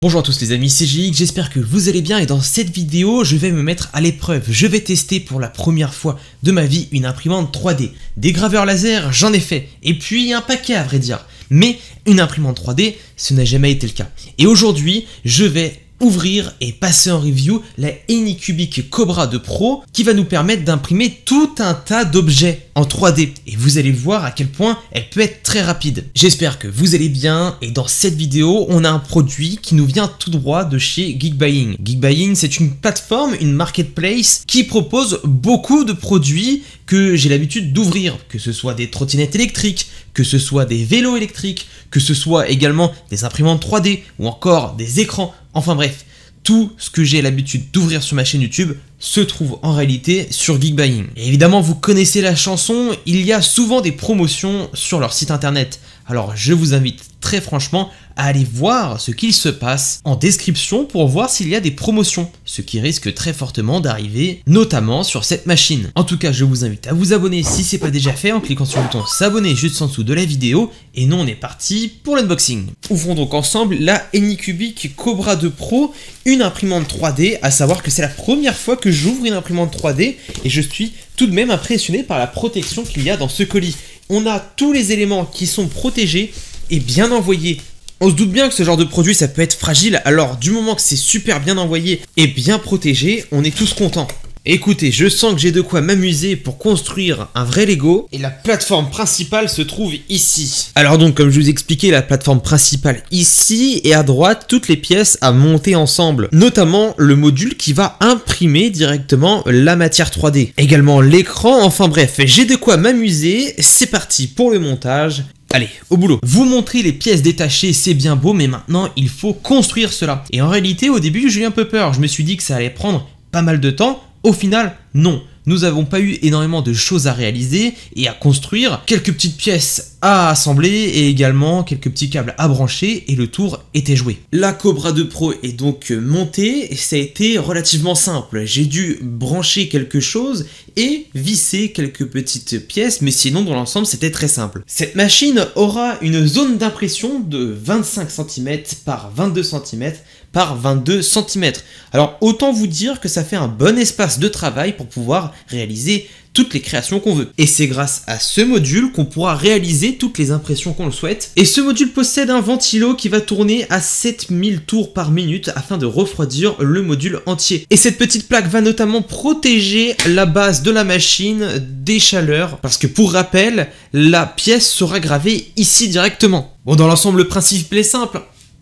Bonjour à tous les amis, c'est GX, j'espère que vous allez bien et dans cette vidéo, je vais me mettre à l'épreuve. Je vais tester pour la première fois de ma vie une imprimante 3D. Des graveurs laser, j'en ai fait, et puis un paquet à vrai dire. Mais une imprimante 3D, ce n'a jamais été le cas. Et aujourd'hui, je vais ouvrir et passer en review la Anycubic Cobra 2 Pro qui va nous permettre d'imprimer tout un tas d'objets en 3D et vous allez voir à quel point elle peut être très rapide. J'espère que vous allez bien et dans cette vidéo on a un produit qui nous vient tout droit de chez Geekbuying. Geekbuying, c'est une plateforme, une marketplace qui propose beaucoup de produits que j'ai l'habitude d'ouvrir, que ce soit des trottinettes électriques, que ce soit des vélos électriques, que ce soit également des imprimantes 3D ou encore des écrans. Enfin bref, tout ce que j'ai l'habitude d'ouvrir sur ma chaîne YouTube se trouve en réalité sur Geekbuying. Et évidemment, vous connaissez la chanson, il y a souvent des promotions sur leur site internet. Alors je vous invite très franchement à aller voir ce qu'il se passe en description pour voir s'il y a des promotions, ce qui risque très fortement d'arriver, notamment sur cette machine. En tout cas, je vous invite à vous abonner si ce n'est pas déjà fait en cliquant sur le bouton s'abonner juste en dessous de la vidéo. Et nous, on est parti pour l'unboxing. Ouvrons donc ensemble la Anycubic Cobra 2 Pro, une imprimante 3D, à savoir que c'est la première fois que j'ouvre une imprimante 3D et je suis tout de même impressionné par la protection qu'il y a dans ce colis. On a tous les éléments qui sont protégés et bien envoyés. On se doute bien que ce genre de produit ça peut être fragile, alors du moment que c'est super bien envoyé et bien protégé, on est tous contents. Écoutez, je sens que j'ai de quoi m'amuser pour construire un vrai Lego et la plateforme principale se trouve ici. Alors donc comme je vous expliquais, la plateforme principale ici et à droite toutes les pièces à monter ensemble, notamment le module qui va imprimer directement la matière 3D. Également l'écran, enfin bref, j'ai de quoi m'amuser, c'est parti pour le montage. Allez, au boulot. Vous montrer les pièces détachées, c'est bien beau, mais maintenant il faut construire cela. Et en réalité, au début, j'ai eu un peu peur. Je me suis dit que ça allait prendre pas mal de temps. Au final, non. Nous n'avons pas eu énormément de choses à réaliser et à construire. Quelques petites pièces à assembler et également quelques petits câbles à brancher et le tour était joué. La Cobra 2 Pro est donc montée et ça a été relativement simple. J'ai dû brancher quelque chose et visser quelques petites pièces, mais sinon dans l'ensemble c'était très simple. Cette machine aura une zone d'impression de 25 cm par 22 cm par 22 cm. Alors autant vous dire que ça fait un bon espace de travail pour pouvoir réaliser toutes les créations qu'on veut. Et c'est grâce à ce module qu'on pourra réaliser toutes les impressions qu'on le souhaite. Et ce module possède un ventilo qui va tourner à 7000 tours par minute afin de refroidir le module entier. Et cette petite plaque va notamment protéger la base de la machine des chaleurs, parce que pour rappel, la pièce sera gravée ici directement. Bon, dans l'ensemble, le principe est simple.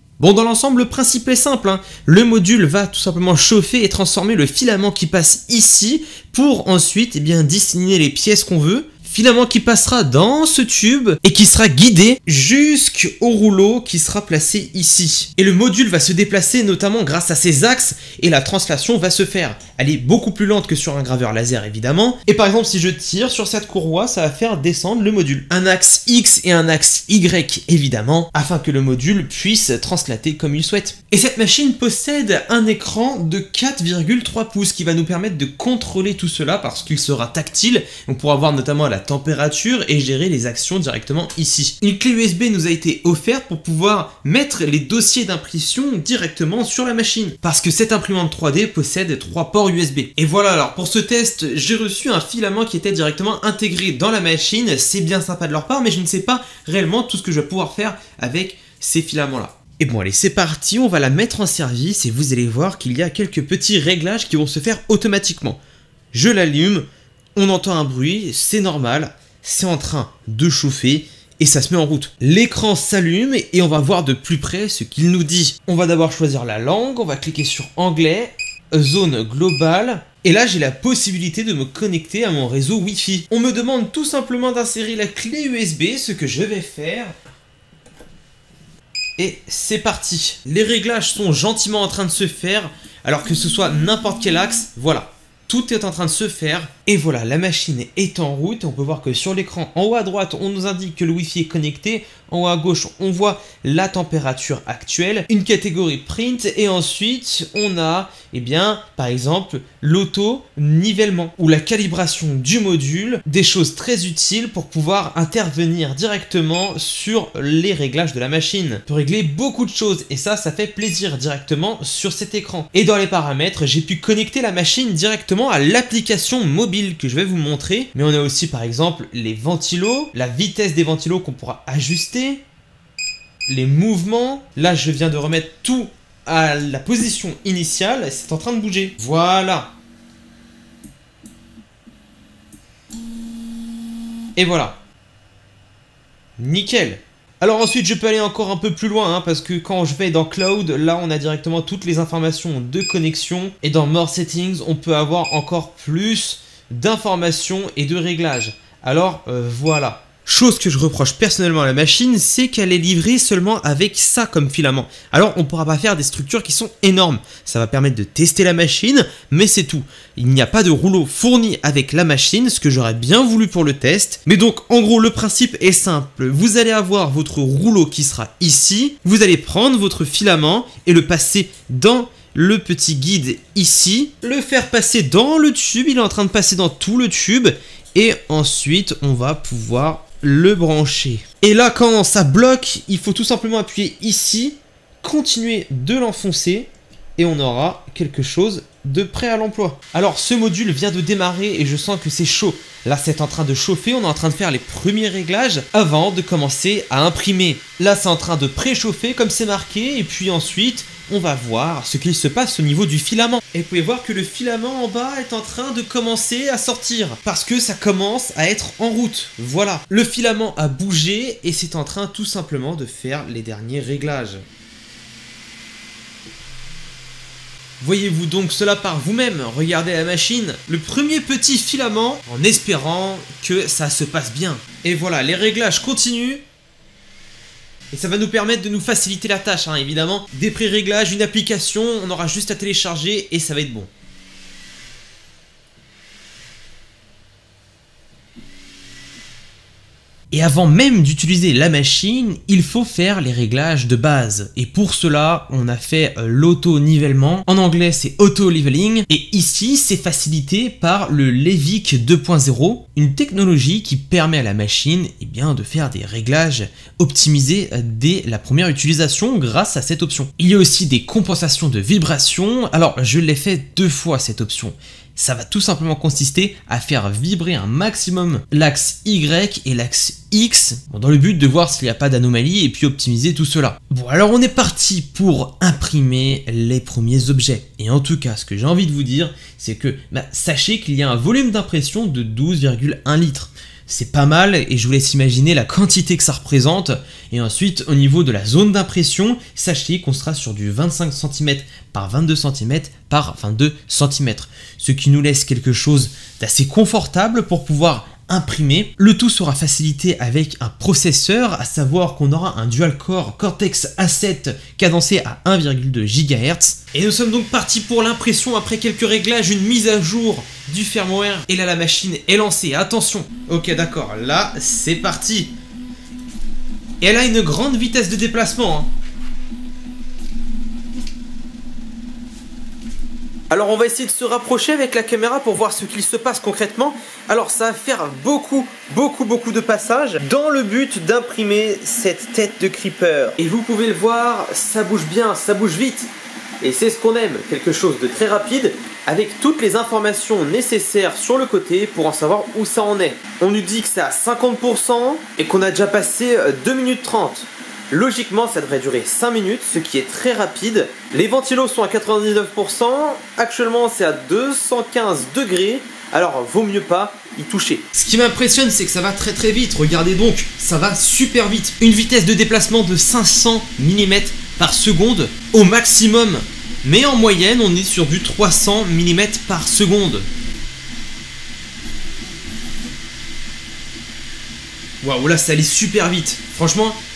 Le module va tout simplement chauffer et transformer le filament qui passe ici pour ensuite dessiner les pièces qu'on veut. Filament qui passera dans ce tube et qui sera guidé jusqu'au rouleau qui sera placé ici. Et le module va se déplacer notamment grâce à ses axes et la translation va se faire. Elle est beaucoup plus lente que sur un graveur laser évidemment. Et par exemple si je tire sur cette courroie, ça va faire descendre le module. Un axe X et un axe Y évidemment, afin que le module puisse translater comme il souhaite. Et cette machine possède un écran de 4,3 pouces qui va nous permettre de contrôler tout cela parce qu'il sera tactile. On pourra voir notamment la température et gérer les actions directement ici. Une clé USB nous a été offerte pour pouvoir mettre les dossiers d'impression directement sur la machine parce que cette imprimante 3D possède 3 ports USB. Et voilà, alors pour ce test, j'ai reçu un filament qui était directement intégré dans la machine. C'est bien sympa de leur part, mais je ne sais pas réellement tout ce que je vais pouvoir faire avec ces filaments-là. Et bon allez, c'est parti, on va la mettre en service et vous allez voir qu'il y a quelques petits réglages qui vont se faire automatiquement. Je l'allume. On entend un bruit, c'est normal, c'est en train de chauffer et ça se met en route. L'écran s'allume et on va voir de plus près ce qu'il nous dit. On va d'abord choisir la langue, on va cliquer sur anglais, zone globale. Et là, j'ai la possibilité de me connecter à mon réseau Wi-Fi. On me demande tout simplement d'insérer la clé USB, ce que je vais faire. Et c'est parti. Les réglages sont gentiment en train de se faire, alors que ce soit n'importe quel axe, voilà. Tout est en train de se faire. Et voilà, la machine est en route. On peut voir que sur l'écran, en haut à droite, on nous indique que le Wi-Fi est connecté. En haut à gauche, on voit la température actuelle, une catégorie print, et ensuite, on a, eh bien, par exemple, l'auto-nivellement ou la calibration du module, des choses très utiles pour pouvoir intervenir directement sur les réglages de la machine. On peut régler beaucoup de choses, et ça fait plaisir directement sur cet écran. Et dans les paramètres, j'ai pu connecter la machine directement à l'application mobile que je vais vous montrer. Mais on a aussi, par exemple, les ventilos, la vitesse des ventilos qu'on pourra ajuster, les mouvements. Là, je viens de remettre tout à la position initiale, c'est en train de bouger. Voilà. Et voilà. Nickel. Alors ensuite, je peux aller encore un peu plus loin, hein, parce que quand je vais dans Cloud, là, on a directement toutes les informations de connexion. Et dans More Settings, on peut avoir encore plus d'informations et de réglages. Alors, voilà. Chose que je reproche personnellement à la machine, c'est qu'elle est livrée seulement avec ça comme filament. Alors on ne pourra pas faire des structures qui sont énormes. Ça va permettre de tester la machine, mais c'est tout. Il n'y a pas de rouleau fourni avec la machine, ce que j'aurais bien voulu pour le test. Mais donc en gros le principe est simple. Vous allez avoir votre rouleau qui sera ici. Vous allez prendre votre filament et le passer dans le petit guide ici. Le faire passer dans le tube. Il est en train de passer dans tout le tube. Et ensuite on va pouvoir le brancher. Et là, quand ça bloque, il faut tout simplement appuyer ici, continuer de l'enfoncer, et on aura quelque chose de prêt à l'emploi. Alors, ce module vient de démarrer et je sens que c'est chaud. Là, c'est en train de chauffer, on est en train de faire les premiers réglages avant de commencer à imprimer. Là, c'est en train de préchauffer comme c'est marqué, et puis ensuite, on va voir ce qu'il se passe au niveau du filament. Et vous pouvez voir que le filament en bas est en train de commencer à sortir, parce que ça commence à être en route. Voilà, le filament a bougé et c'est en train tout simplement de faire les derniers réglages. Voyez-vous donc cela par vous-même, regardez la machine, le premier petit filament, en espérant que ça se passe bien. Et voilà, les réglages continuent. Et ça va nous permettre de nous faciliter la tâche, hein, évidemment. Des pré-réglages, une application, on aura juste à télécharger et ça va être bon. Et avant même d'utiliser la machine, il faut faire les réglages de base. Et pour cela, on a fait l'auto-nivellement. En anglais, c'est auto-leveling. Et ici, c'est facilité par le Levic 2.0, une technologie qui permet à la machine de faire des réglages optimisés dès la première utilisation grâce à cette option. Il y a aussi des compensations de vibrations. Alors, je l'ai fait 2 fois cette option. Ça va tout simplement consister à faire vibrer un maximum l'axe Y et l'axe X, dans le but de voir s'il n'y a pas d'anomalie et puis optimiser tout cela. Bon, alors on est parti pour imprimer les premiers objets. Et en tout cas, ce que j'ai envie de vous dire, c'est que sachez qu'il y a un volume d'impression de 12,1 litres. C'est pas mal et je vous laisse imaginer la quantité que ça représente. Et ensuite, au niveau de la zone d'impression, sachez qu'on sera sur du 25 cm par 22 cm par 22 cm. Ce qui nous laisse quelque chose d'assez confortable pour pouvoir imprimer. Le tout sera facilité avec un processeur, à savoir qu'on aura un dual-core Cortex A7 cadencé à 1,2 GHz. Et nous sommes donc partis pour l'impression après quelques réglages, une mise à jour du firmware. Et là, la machine est lancée. Attention. Ok, d'accord. Là, c'est parti. Et elle a une grande vitesse de déplacement, hein. Alors on va essayer de se rapprocher avec la caméra pour voir ce qu'il se passe concrètement. Alors ça va faire beaucoup de passages dans le but d'imprimer cette tête de creeper. Et vous pouvez le voir, ça bouge bien, ça bouge vite. Et c'est ce qu'on aime, quelque chose de très rapide avec toutes les informations nécessaires sur le côté pour en savoir où ça en est. On nous dit que c'est à 50% et qu'on a déjà passé 2 minutes 30. Logiquement, ça devrait durer 5 minutes, ce qui est très rapide. Les ventilos sont à 99%. Actuellement, c'est à 215 degrés. Alors, vaut mieux pas y toucher. Ce qui m'impressionne, c'est que ça va très vite. Regardez donc, ça va super vite. Une vitesse de déplacement de 500 mm par seconde au maximum. Mais en moyenne, on est sur du 300 mm par seconde. Waouh, là, ça allait super vite. Franchement,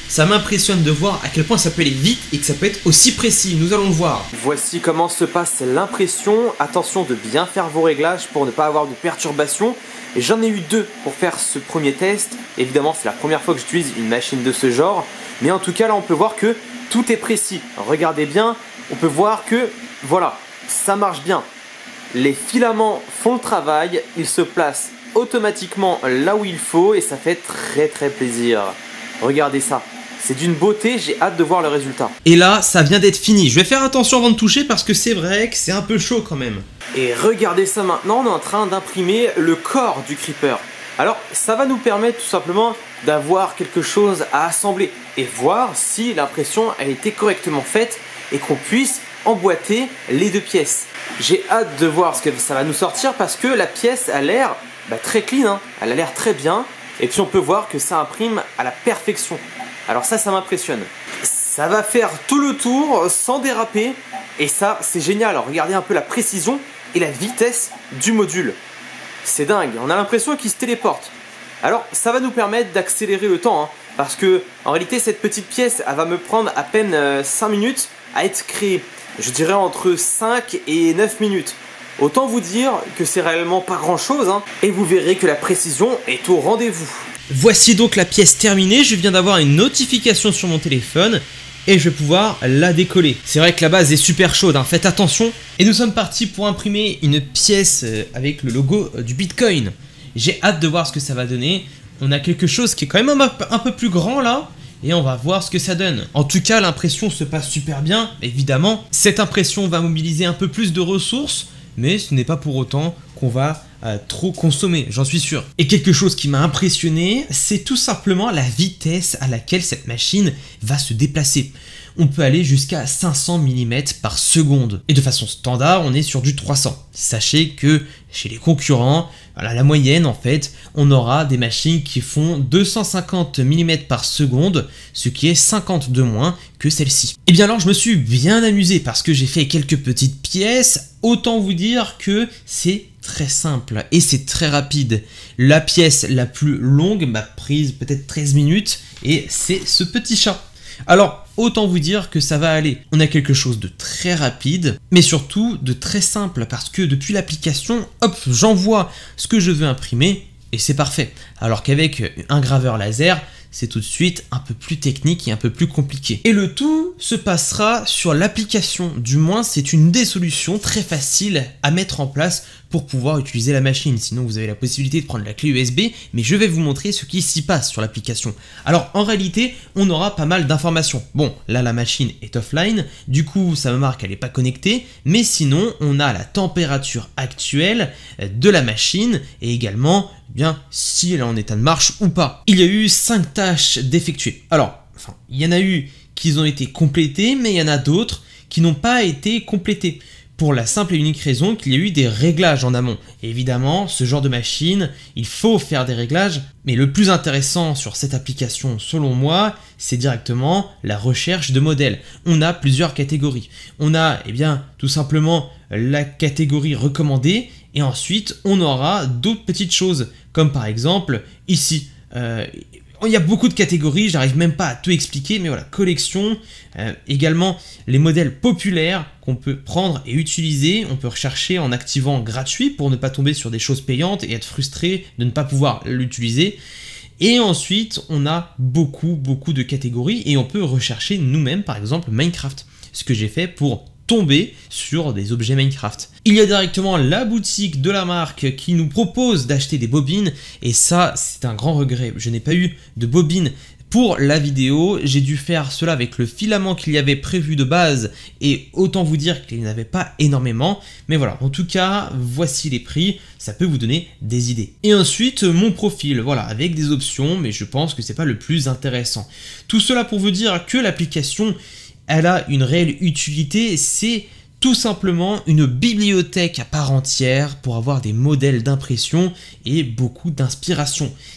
Ça m'impressionne de voir à quel point ça peut aller vite et que ça peut être aussi précis, nous allons le voir. Voici comment se passe l'impression. Attention de bien faire vos réglages pour ne pas avoir de perturbations. J'en ai eu 2 pour faire ce premier test. Évidemment, c'est la première fois que j'utilise une machine de ce genre. Mais en tout cas, là, on peut voir que tout est précis. Regardez bien, on peut voir que, voilà, ça marche bien. Les filaments font le travail, ils se placent automatiquement là où il faut et ça fait très plaisir. Regardez ça. C'est d'une beauté, j'ai hâte de voir le résultat. Et là, ça vient d'être fini. Je vais faire attention avant de toucher parce que c'est vrai que c'est un peu chaud quand même. Et regardez ça maintenant, on est en train d'imprimer le corps du creeper. Alors, ça va nous permettre tout simplement d'avoir quelque chose à assembler et voir si l'impression a été correctement faite et qu'on puisse emboîter les 2 pièces. J'ai hâte de voir ce que ça va nous sortir parce que la pièce a l'air très clean, hein. Elle a l'air très bien. Et puis on peut voir que ça imprime à la perfection. Alors ça m'impressionne. Ça va faire tout le tour sans déraper. Et ça, c'est génial. Alors regardez un peu la précision et la vitesse du module. C'est dingue, on a l'impression qu'il se téléporte. Alors ça va nous permettre d'accélérer le temps. Parce que en réalité, cette petite pièce, elle va me prendre à peine 5 minutes à être créée. Je dirais entre 5 et 9 minutes. Autant vous dire que c'est réellement pas grand chose, et vous verrez que la précision est au rendez-vous. Voici donc la pièce terminée, je viens d'avoir une notification sur mon téléphone et je vais pouvoir la décoller. C'est vrai que la base est super chaude, faites attention. Et nous sommes partis pour imprimer une pièce avec le logo du Bitcoin. J'ai hâte de voir ce que ça va donner. On a quelque chose qui est quand même un peu plus grand là. Et on va voir ce que ça donne. En tout cas, l'impression se passe super bien, évidemment. Cette impression va mobiliser un peu plus de ressources. Mais ce n'est pas pour autant qu'on va trop consommer, j'en suis sûr. Et quelque chose qui m'a impressionné, c'est tout simplement la vitesse à laquelle cette machine va se déplacer. On peut aller jusqu'à 500 mm par seconde. Et de façon standard, on est sur du 300. Sachez que chez les concurrents, voilà, la moyenne en fait, on aura des machines qui font 250 mm par seconde, ce qui est 50 de moins que celle-ci. Et bien alors je me suis bien amusé parce que j'ai fait quelques petites pièces, autant vous dire que c'est très simple et c'est très rapide. La pièce la plus longue m'a prise peut-être 13 minutes et c'est ce petit chat. Alors, autant vous dire que ça va aller. On a quelque chose de très rapide, mais surtout de très simple, parce que depuis l'application, hop, j'envoie ce que je veux imprimer, et c'est parfait. Alors qu'avec un graveur laser, c'est tout de suite un peu plus technique et un peu plus compliqué. Et le tout se passera sur l'application, du moins c'est une des solutions très faciles à mettre en place pour pouvoir utiliser la machine. Sinon vous avez la possibilité de prendre la clé USB, mais je vais vous montrer ce qui s'y passe sur l'application. Alors en réalité, on aura pas mal d'informations. Bon, là la machine est offline, du coup ça me marque qu'elle n'est pas connectée, mais sinon on a la température actuelle de la machine et également bien si elle est en état de marche ou pas. Il y a eu 5 tâches d'effectuer. Alors, il y en a eu qui ont été complétées, mais il y en a d'autres qui n'ont pas été complétées. Pour la simple et unique raison qu'il y a eu des réglages en amont. Et évidemment, ce genre de machine, il faut faire des réglages, mais le plus intéressant sur cette application, selon moi, c'est directement la recherche de modèles. On a plusieurs catégories. On a, tout simplement la catégorie recommandée, et ensuite, on aura d'autres petites choses, comme par exemple, ici, il y a beaucoup de catégories, j'arrive même pas à tout expliquer, mais voilà, collection, également les modèles populaires qu'on peut prendre et utiliser, on peut rechercher en activant gratuit pour ne pas tomber sur des choses payantes et être frustré de ne pas pouvoir l'utiliser. Et ensuite, on a beaucoup de catégories et on peut rechercher nous-mêmes, par exemple, Minecraft, ce que j'ai fait pour tomber sur des objets Minecraft. Il y a directement la boutique de la marque qui nous propose d'acheter des bobines et ça c'est un grand regret, je n'ai pas eu de bobines pour la vidéo, j'ai dû faire cela avec le filament qu'il y avait prévu de base et autant vous dire qu'il n'y en avait pas énormément, mais voilà, en tout cas voici les prix, ça peut vous donner des idées. Et ensuite mon profil, voilà, avec des options, mais je pense que c'est pas le plus intéressant. Tout cela pour vous dire que l'application elle a une réelle utilité, c'est tout simplement une bibliothèque à part entière pour avoir des modèles d'impression et beaucoup d'inspiration.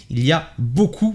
il y a beaucoup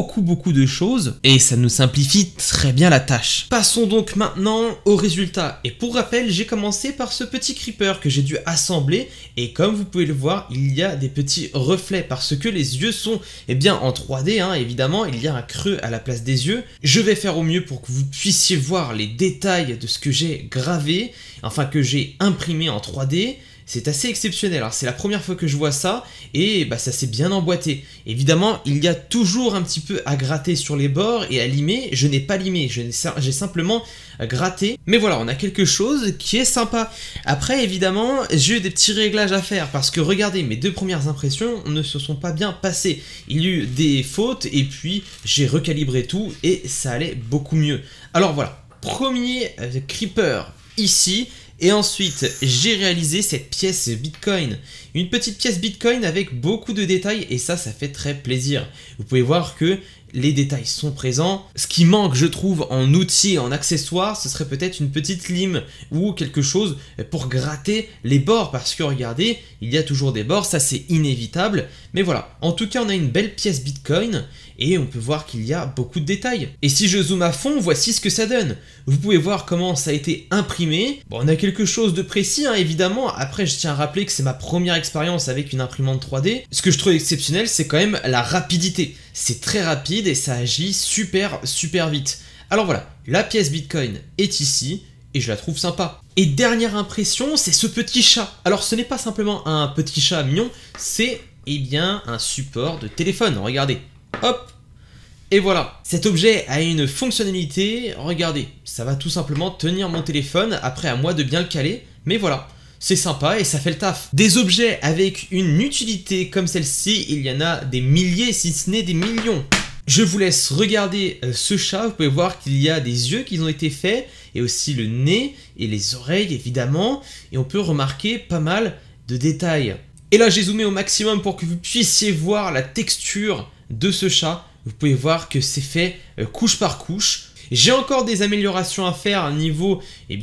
de choses et ça nous simplifie très bien la tâche. Passons donc maintenant au résultat. Et pour rappel, j'ai commencé par ce petit creeper que j'ai dû assembler et comme vous pouvez le voir, il y a des petits reflets parce que les yeux sont bien en 3D, hein, évidemment, il y a un creux à la place des yeux. Je vais faire au mieux pour que vous puissiez voir les détails de ce que j'ai gravé, enfin que j'ai imprimé en 3D. C'est assez exceptionnel, alors c'est la première fois que je vois ça et ça s'est bien emboîté. Évidemment, il y a toujours un petit peu à gratter sur les bords et à limer. Je n'ai pas limé, j'ai simplement gratté. Mais voilà, on a quelque chose qui est sympa. Après, évidemment, j'ai eu des petits réglages à faire parce que regardez, mes deux premières impressions ne se sont pas bien passées. Il y a eu des fautes et puis j'ai recalibré tout et ça allait beaucoup mieux. Alors voilà, premier creeper ici. Et ensuite, j'ai réalisé cette pièce Bitcoin. Une petite pièce Bitcoin avec beaucoup de détails et ça fait très plaisir. Vous pouvez voir que les détails sont présents. Ce qui manque, je trouve, en outils et en accessoires, ce serait peut-être une petite lime ou quelque chose pour gratter les bords. Parce que regardez, il y a toujours des bords, ça c'est inévitable. Mais voilà, en tout cas, on a une belle pièce Bitcoin et on peut voir qu'il y a beaucoup de détails. Et si je zoome à fond, voici ce que ça donne. Vous pouvez voir comment ça a été imprimé. Bon, on a quelque chose de précis, hein, évidemment. Après, je tiens à rappeler que c'est ma première expérience avec une imprimante 3D. Ce que je trouve exceptionnel, c'est quand même la rapidité. C'est très rapide et ça agit super vite. Alors voilà, la pièce Bitcoin est ici et je la trouve sympa. Et dernière impression, c'est ce petit chat. Alors ce n'est pas simplement un petit chat mignon, c'est un support de téléphone. Regardez, hop. Et voilà, cet objet a une fonctionnalité, regardez, ça va tout simplement tenir mon téléphone, après à moi de bien le caler, mais voilà, c'est sympa et ça fait le taf. Des objets avec une utilité comme celle-ci, il y en a des milliers si ce n'est des millions. Je vous laisse regarder ce chat, vous pouvez voir qu'il y a des yeux qui ont été faits, et aussi le nez et les oreilles évidemment, et on peut remarquer pas mal de détails. Et là j'ai zoomé au maximum pour que vous puissiez voir la texture de ce chat. Vous pouvez voir que c'est fait couche par couche. J'ai encore des améliorations à faire à niveau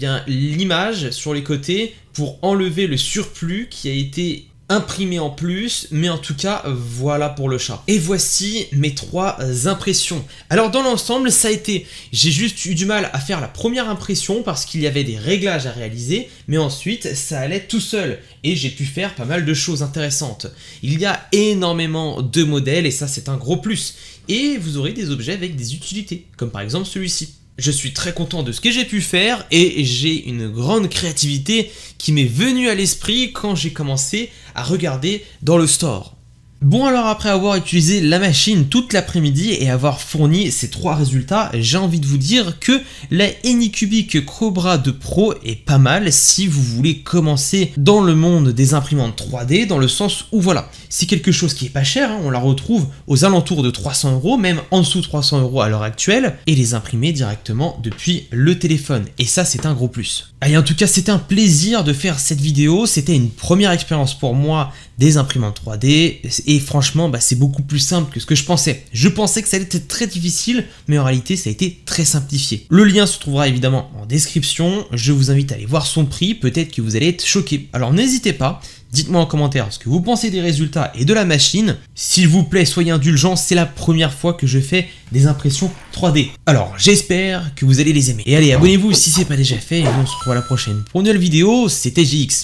l'image sur les côtés pour enlever le surplus qui a été imprimé en plus, mais en tout cas voilà pour le chat. Et voici mes 3 impressions. Alors dans l'ensemble ça a été, j'ai juste eu du mal à faire la première impression parce qu'il y avait des réglages à réaliser, mais ensuite ça allait tout seul et j'ai pu faire pas mal de choses intéressantes. Il y a énormément de modèles et ça c'est un gros plus. Et vous aurez des objets avec des utilités, comme par exemple celui-ci. Je suis très content de ce que j'ai pu faire et j'ai une grande créativité qui m'est venue à l'esprit quand j'ai commencé à regarder dans le store. Bon alors après avoir utilisé la machine toute l'après-midi et avoir fourni ces 3 résultats, j'ai envie de vous dire que la Anycubic Cobra 2 Pro est pas mal si vous voulez commencer dans le monde des imprimantes 3D, dans le sens où voilà, c'est quelque chose qui est pas cher, hein, on la retrouve aux alentours de 300 €, même en dessous de 300 € à l'heure actuelle, et les imprimer directement depuis le téléphone, et ça c'est un gros plus. Et en tout cas c'était un plaisir de faire cette vidéo, c'était une première expérience pour moi des imprimantes 3D, et franchement c'est beaucoup plus simple que ce que je pensais. Je pensais que ça allait être très difficile, mais en réalité ça a été très simplifié. Le lien se trouvera évidemment en description, je vous invite à aller voir son prix, peut-être que vous allez être choqués. Alors n'hésitez pas, dites-moi en commentaire ce que vous pensez des résultats et de la machine. S'il vous plaît, soyez indulgents, c'est la première fois que je fais des impressions 3D. Alors j'espère que vous allez les aimer. Et allez, abonnez-vous si ce n'est pas déjà fait, et on se retrouve à la prochaine pour une nouvelle vidéo, c'était JX.